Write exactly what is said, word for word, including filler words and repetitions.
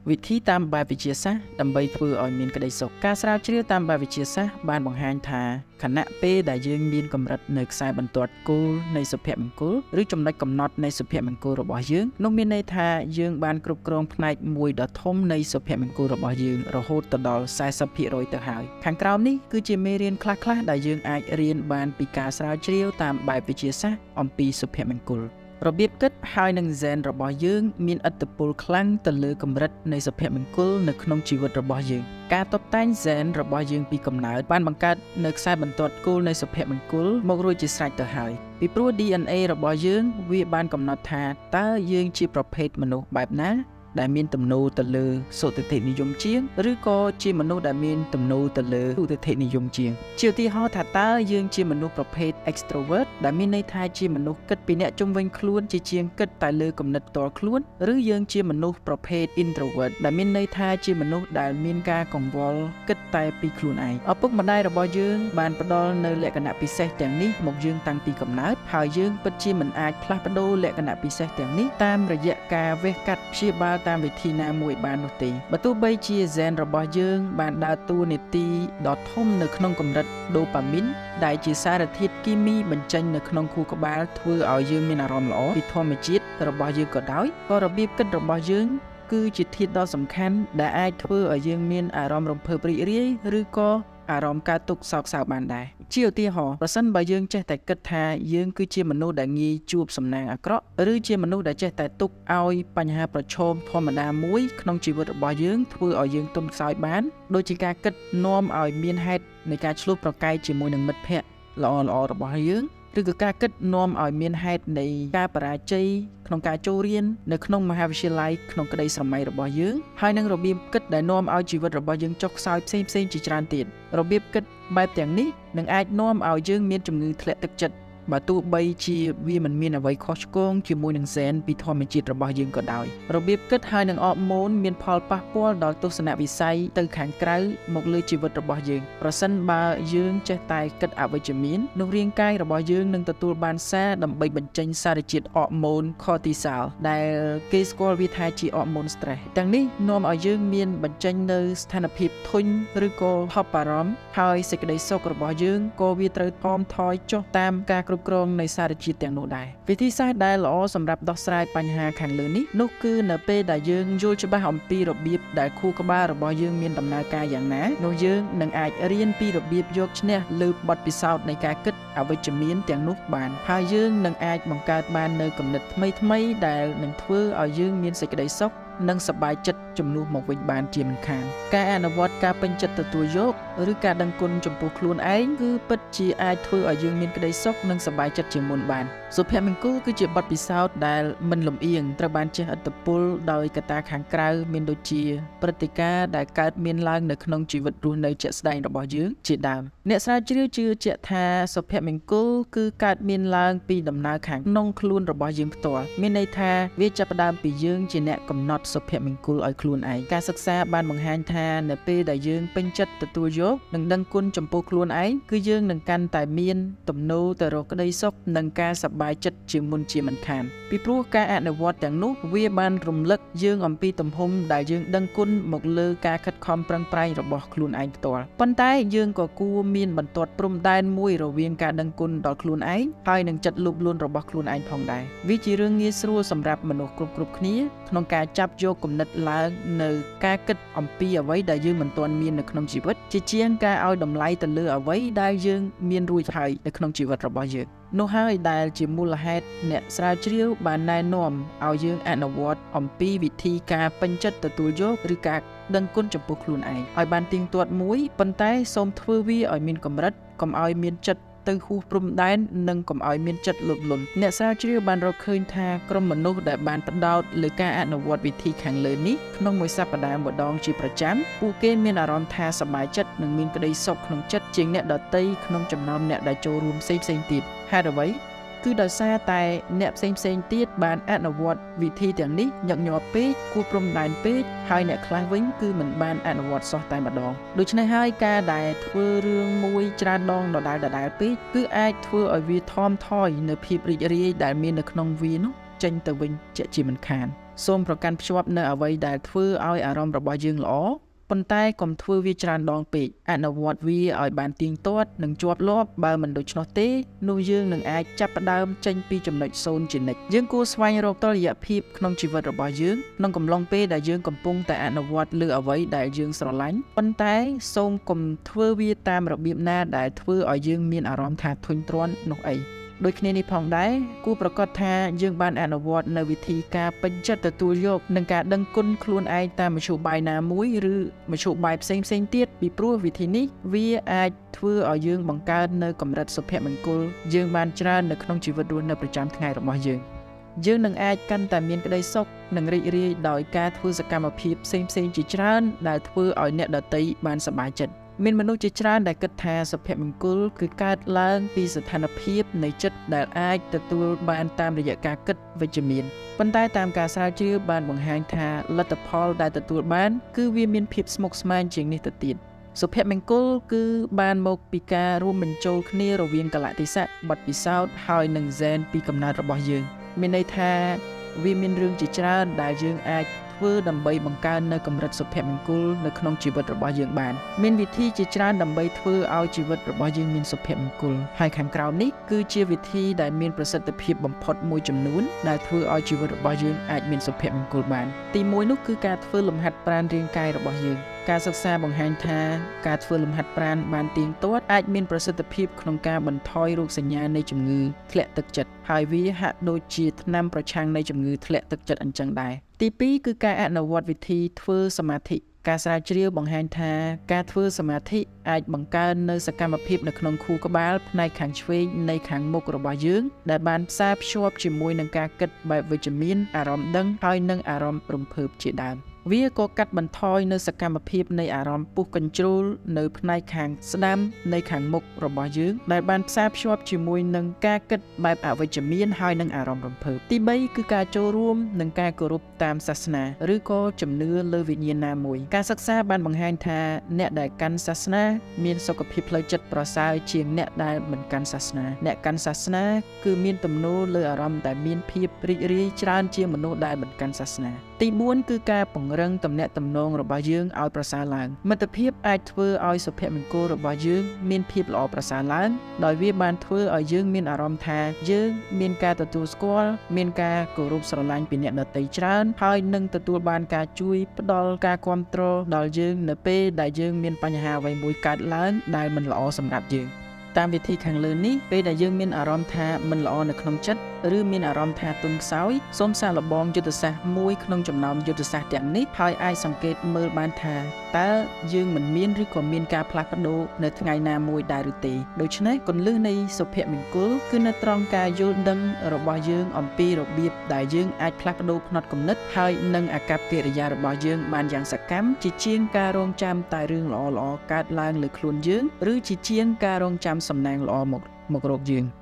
វិធីតាមបែបវិទ្យាសាស្ត្រដើម្បីធ្វើឲ្យមានក្តីសុខការស្រាវជ្រាវតាមបែបវិទ្យាសាស្ត្របានបង្ហាញថាខណៈពេលដែលយើងមានកម្រិតនៅខ្សែបន្ទាត់គោលនៃសុភមង្គលឬចំណុចកំណត់នៃសុភមង្គលរបស់យើងនោះមានន័យថាយើងបានគ្រប់គ្រងផ្នែកមួយដ៏ធំនៃសុភមង្គលរបស់យើងរហូតដល់ สี่สิบเปอร์เซ็นต์ ទៅហើយខាងក្រោមនេះគឺជាមេរៀនខ្លះៗដែលយើងអាចរៀនបានពីការស្រាវជ្រាវតាមបែបវិទ្យាសាស្ត្រអំពីសុភមង្គលរបៀបគិតហើយនឹង Zen របស់យើងមានឥទ្ធិពលខ្លាំងទៅលើកម្រិតនៃសុភមង្គលនៅក្នុងជីវិតរបស់យើងការតុបតែង Zen របស់យើងពីកំណើតបានបង្កើតនៅខ្សែបន្ទាត់គោលនៃសុភមង្គលមករួចជាស្រេចទៅហើយពីព្រោះ D N A របស់យើងវាបានកំណត់ថាតើយើងជាប្រភេទមនុស្សបែបណាដែលមានទំនោរទៅលើសុទិដ្ឋិនិយមជាងឬក៏ជាមនុស្សដែលមានទំនោរទៅលើឧទិដ្ឋិនិយមជាងជាឧទាហរណ៍ថាតើយើងជាមនុស្សប្រភេទ extrovert ដែលមានន័យថាជាមនុស្សគិតពីអ្នកជុំវិញខ្លួនជាជាងគិតតែលើគំនិតផ្ទាល់ខ្លួនឬយើងជាមនុស្សប្រភេទ introvert ដែលមានន័យថាជាមនុស្សដែលមានការកង្វល់គិតតែពីខ្លួនឯងឪពុកម្ដាយរបស់យើងបានផ្ដល់នៅលក្ខណៈពិសេសទាំងនេះមកយើងតាំងពីកំណើតហើយយើងពិតជាមិនអាចផ្លាស់ប្ដូរលក្ខណៈពិសេសទាំងនេះតាមរយៈការវេះកាត់ព្យាបាលតាមវិធីណាមួយបាននោះទេបើទោះបីជា Zen របស់យើងបានដើរតួនាទីដ៏ធំនៅក្នុងកម្រិតដូប៉ាមីនដែលជាសារធាតុគីមីបញ្ចេញនៅក្នុងខួរក្បាលធ្វើឲ្យយើងមានអារម្មណ៍ល្អពីធម្មជាតិរបស់យើងក៏ដោយក៏របៀបគិតរបស់យើងគឺជាធាតុដ៏សំខាន់ដែលអាចធ្វើឲ្យយើងមានអារម្មណ៍រំភើបរីករាយឬក៏អារម្មណ៍កើតទុក្ខសោកសៅបានដែរជាឧទាហរណ៍ប្រសិនបើយើងចេះតែគិតថាយើងគឺជាមនុស្សដែលងាយជួបសំណាងអាក្រក់ឬជាមនុស្សដែលចេះតែទុកឲ្យបញ្ហាប្រឈមធម្មតាមួយក្នុងជីវិតរបស់យើងធ្វើឲ្យយើងទន់ខ្សោយបានដូចជាការគិតនាំឲ្យមានហេតុនៃការឆ្លោះប្រកែកជាមួយនឹងមិត្តភ័ក្តិល្អៗរបស់យើងឬក៏ការគិតនាំឲ្យមានហេតុនៃការបរាជ័យក្នុងការចូលរៀននៅក្នុងមហាវិទ្យាល័យក្នុងក្តីស្រមៃរបស់យើងហើយនឹងរបៀបគិតដែលនាំឲ្យជីវិតរបស់យើងចុះខ្សោយផ្សេងៗជាច្រើនទៀតរបៀបគិតបែបទាំងនេះនឹងអាចនាំឲ្យយើងមានជំងឺធ្លាក់ទឹកចិត្តបើទោះបីជាវាមិនមានអ្វីខុសឆ្គងជាមួយនឹង Zen ពីធម្មជាតិរបស់យើងក៏ដោយរបៀបគិតហើយនឹងអរម៉ូនមានផលប៉ះពាល់ដល់ទស្សនវិស័យទៅខាងក្រៅមកលើជីវិតរបស់យើងប្រសិនបើយើងចេះតែគិតអវិជ្ជមាននោះរាងកាយរបស់យើងនឹងទទួលបានសារដើម្បីបញ្ចេញសារជាតិអរម៉ូន cortisol ដែលគេស្គាល់វាថាជាអរម៉ូន stress ទាំងនេះនាំឲ្យយើងមានបញ្ចេញនៅស្ថានភាពធុញឬក៏ថប់បារម្ភហើយសេចក្តីសុខរបស់យើងក៏វាត្រូវថមថយចុះតាមការគ្រប់គ្រងនៃសារជាតិទាំងនោះដែរវិធីសាស្ត្រដែលល្អសម្រាប់ដោះស្រាយបញ្ហាខាងលើនេះនោះគឺនៅពេលដែលយើងយល់ច្បាស់អំពីរបៀបដែលខួរក្បាលរបស់យើងមានដំណើរការយ៉ាងណានោះយើងនឹងអាចរៀនពីរបៀបយកឈ្នះលើបទពិសោធន៍នៃការគិតអវិជ្ជមានទាំងនោះបានហើយយើងនឹងអាចបង្កើតបាននូវគំនិតថ្មីៗដែលនឹងធ្វើឲ្យយើងមានសេចក្តីសុខនិងសប្បាយចិត្តជំនួសមកវិញបានជាមិនខានការអនុវត្តការពេញចិត្តទទួលយកឬការដឹងគុណចំពោះខ្លួនឯងគឺពិតជាអាចធ្វើឲ្យយើងមានក្តីសុខនិងសប្បាយចិត្តជាងមុនបានសុភមង្គលគឺជាបទពិសោធន៍ដែលមិនលំអៀងត្រូវបានជះឥទ្ធិពលដោយកត្តាខាងក្រៅមានដូចជាព្រឹត្តិការណ៍ដែលកើតមានឡើងនៅក្នុងជីវិតរស់នៅជាក់ស្ដែងរបស់យើងជាដើមអ្នកស្រាវជ្រាវជឿជាក់ថាសុភមង្គលគឺកើតមានឡើងពីដំណើរខាងក្នុងខ្លួនរបស់យើងផ្ទាល់មានន័យថាវាចាប់ផ្ដើមពីយើងជាអ្នកកំណត់សុភមង្គលឲ្យខ្លួនឯងការសិក្សាបានបង្ហាញថានៅពេលដែលយើងពេញចិត្តទទួលយកនិងដឹងគុណចំពោះខ្លួនឯងគឺយើងនឹងកាន់តែមានទំនោរទៅរកក្តីសុខនិងការសប្បាយចិត្តជាមុនជាមិនខានពីព្រោះការអនុវត្តទាំងនោះវាបានរំលឹកយើងអំពីទំហំដែលយើងដឹងគុណមកលើការខិតខំប្រឹងប្រែងរបស់ខ្លួនឯងផ្ទាល់ប៉ុន្តែយើងក៏គួរមានបន្ទាត់ព្រំដែនមួយរវាងការដឹងគុណដល់ខ្លួនឯងហើយនិងចិត្តលោភលន់របស់ខ្លួនឯងផងដែរវាជារឿងងាយស្រួលសម្រាប់មនុស្សគ្រប់គ្រប់គ្នាក្នុងការចាប់យកគំនិតឡើងនៅការគិតអំពីអ្វីដែលយើងមិនទាន់មាននៅក្នុងជីវិតជាជាងការឲ្យតម្លៃទៅលើអ្វីដែលយើងមានរួចហើយនៅក្នុងជីវិតរបស់យើងនោះហើយដែលជាមូលហេតុអ្នកស្រាវជ្រាវបានណែនាំឲ្យយើងអនុវត្តអំពីវិធីការពេញចិត្តទទួលយកឬការដឹងគុណចំពោះខ្លួនឯងឲ្យបានទៀងទាត់មួយប៉ុន្តែសូមធ្វើវាឲ្យមានកម្រិតកុំឲ្យមានចិត្តទៅហួសព្រំដែននិងកុំឲ្យមានចិត្តលោភលន់អ្នកស្រាវជ្រាវបានរកឃើញថាក្រុមមនុស្សដែលបានផ្ដោតលើការអនុវត្តវិធីខាងលើនេះក្នុងមួយសប្តាហ៍ម្ដងជាប្រចាំពួកគេមានអារម្មណ៍ថាសប្បាយចិត្តនិងមានក្តីសុខក្នុងចិត្តជាងអ្នកដទៃក្នុងចំណោមអ្នកដែលចូលរួមផ្សេងៗទៀតហេតុអ្វីគឺដោយសារតែអ្នកផ្សេងផ្សេងទៀតបានអនុវត្តវិធីទាំងនេះញឹកញាប់ពេកគួរព្រំដែនពេកហើយអ្នកខ្លះវិញគឺមិនបានអនុវត្តសោះតែម្ដងដូច្នេះហើយការដែលធ្វើរឿងមួយច្រើនដងដដែលដដែលពេកគឺអាចធ្វើឲ្យវាថមថយនៅភាពរីករាយដែលមាននៅក្នុងវានោះចេញទៅវិញជាជាមិនខានសូមប្រកាន់ភ្ជាប់នៅអ្វីដែលធ្វើឲ្យអារម្មណ៍របស់យើងល្អប៉ុន្តែកុំធ្វើវាច្រើនដងពេកអនុវត្តវាឲ្យបានទៀងទាត់និងជាប់លាប់បើមិនដូច្នោះទេនោះយើងនឹងអាចចាប់ផ្ដើមចេញពីចំណុចសូន្យជានិច្ចយើងគួរស្វែងរកតុល្យភាពក្នុងជីវិតរបស់យើងក្នុងកំឡុងពេលដែលយើងកំពុងតែអនុវត្តលើអ្វីដែលយើងស្រឡាញ់ប៉ុន្តែសូមកុំធ្វើវាតាមរបៀបណាដែលធ្វើឲ្យយើងមានអារម្មណ៍ថាធុញទ្រាន់នោះអីដូចគ្នានេះផងដែរគួរប្រកាសថាយើងបានអនុវត្តនៅវិធីការពេញចិត្តទទួលយកនិងការដឹងគុណខ្លួនឯងតាមមធ្យោបាយណាមួយឬមធ្យោបាយផ្សេងផ្សេងទៀតពីព្រោះវិធីនេះវាអាចធ្វើឲ្យយើងបង្កើននៅកម្រិតសុភមង្គលយើងបានច្រើននៅក្នុងជីវិតរស់នៅប្រចាំថ្ងៃរបស់យើងយើងនឹងអាចកាន់តែមានក្តីសុខនិងរីករាយដោយការធ្វើសកម្មភាពផ្សេងផ្សេងជាច្រើនដែលធ្វើឲ្យអ្នកដទៃបានសប្បាយចិត្តមានមនុស្សជាច្រើនដែលគិតថាសុភមង្គលគឺកើតឡើងពីស្ថានភាពនៃចិត្តដែលអាចទទួលបានតាមរយៈការគិតវិជ្ជមានប៉ុន្តែតាមការស្រាវជ្រាវបានបង្ហាញថាលទ្ធផលដែលទទួលបានគឺវាមានភាពស្មុគស្មាញជាងនេះទៅទៀតសុភមង្គលគឺបានមកពីការរួមបញ្ចូលគ្នារវាងកលៈទេសៈបទពិសោធន៍ហើយនិងហ្សែនពីកំណើតរបស់យើងមានន័យថាវាមានរឿងជាច្រើនដែលយើងអាចធ្វើដើម្បីបង្កើននៅកម្រិតសុភមង្គលនៅក្នុងជីវិតរបស់យើងបានមានវិធីជាច្រើនដើម្បីធ្វើឲ្យជីវិតរបស់យើងមានសុភមង្គលហើយខាងក្រោមនេះគឺជាវិធីដែលមានប្រសិទ្ធភាពបំផុតមួយចំនួនដែលធ្វើឲ្យជីវិតរបស់យើងអាចមានសុភមង្គលបានទីមួយនោះគឺការធ្វើលំហាត់ប្រាណរាងកាយរបស់យើងការសិក្សាបង្ហាញថាការធ្វើលំហាត់ប្រាណបានទៀងទាត់អាចមានប្រសិទ្ធភាពក្នុងការបន្ថយរោគសញ្ញានៃជំងឺធ្លាក់ទឹកចិត្តហើយវាហាក់ដូចជាថ្នាំប្រឆាំងនៃជំងឺធ្លាក់ទឹកចិត្តអញ្ចឹងដែរទីពីរគឺការអនុវត្តវិធីធ្វើសមាធិការស្រាវជ្រាវបង្ហាញថាការធ្វើសមាធិអាចបង្កើននូវសកម្មភាពនៅក្នុងខួរក្បាលផ្នែកខាងឆ្វេងនៃខាងមុខរបស់យើងដែលបានផ្សារភ្ជាប់ជាមួយនឹងការគិតបែបវិជ្ជមានអារម្មណ៍ដឹងហើយនិងអារម្មណ៍រំភើបជាដើមវាក៏កាត់បន្ថយនៅសកម្មភាពនៃអារម្មណ៍ពុះកញ្ជ្រោលនៅផ្នែកខាងស្ដាំនៃខាងមុខរបស់យើងដែលបានផ្សារភ្ជាប់ជាមួយនឹងការគិតបែបអវិជ្ជមានហើយនិងអារម្មណ៍រំភើបទីបីគឺការចូលរួមនិងការគោរពតាមសាសនាឬក៏ជំនឿលើវិញ្ញាណណាមួយការសិក្សាបានបង្ហាញថាអ្នកដែលកាន់សាសនាមានសុខភាពផ្លូវចិត្តប្រសើរជាងអ្នកដែលមិនកាន់សាសនាអ្នកកាន់សាសនាគឺមានទំនោរលើអារម្មណ៍ដែលមានភាពរីករាយច្រើនជាងមនុស្សដែលមិនកាន់សាសនាទីបួនគឺការពង្រឹងទំនាក់ទំនងរបស់យើងឲ្យប្រសើរឡើងមិត្តភាពអាចធ្វើឲ្យសុភមង្គលរបស់យើងមានភាពល្អប្រសើរឡើងដោយវាបានធ្វើឲ្យយើងមានអារម្មណ៍ថាយើងមានការទទួលស្គាល់មានការគោរពស្រឡាញ់ពីអ្នកដទៃច្រើនហើយនឹងទទួលបានការជួយផ្ដល់ការគាំទ្រដល់យើងនៅពេលដែលយើងមានបញ្ហាអ្វីមួយកើតឡើងដែលមិនល្អសម្រាប់យើងតាមវិធីខាងលើនេះពេលដែលយើងមានអារម្មណ៍ថាមិនល្អនៅក្នុងចិត្តឬមានអារម្មណ៍ថាទន់ខ្សោយសូមសាកល្បងយុទ្ធសាស្ត្រមួយក្នុងចំណោមយុទ្ធសាស្ត្រទាំងនេះហើយអាចសង្កេតមើលបានថាតើយើងមិនមានឬក៏មានការផ្លាស់ប្ដូរនៅថ្ងៃណាមួយដែរឬទេដូច្នេះគន្លឹះនៃសុភមង្គលគឺនៅត្រង់ការយល់ដឹងរបស់យើងអំពីរបៀបដែលយើងអាចផ្លាស់ប្ដូរផ្នត់គំនិតហើយនិងអាកប្បកិរិយារបស់យើងបានយ៉ាងសកម្មជាជាងការរងចាំតែរឿងល្អៗកើតឡើងលើខ្លួនយើងឬជាជាងការរងចាំសំណាងល្អមកមករកយើង